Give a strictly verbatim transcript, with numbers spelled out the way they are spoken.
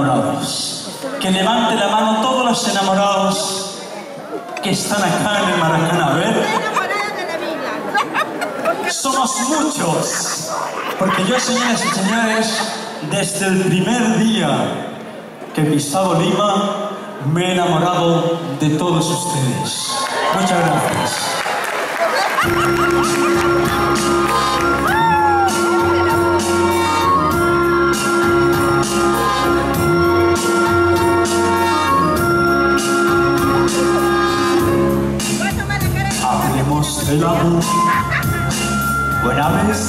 enamorados. Que levante la mano todos los enamorados que están acá en el Maracaná. A ver. Somos muchos. Porque yo, señoras y señores, desde el primer día que he pisado Lima, me he enamorado de todos ustedes. Muchas gracias. Hablemos del amor. Buena vez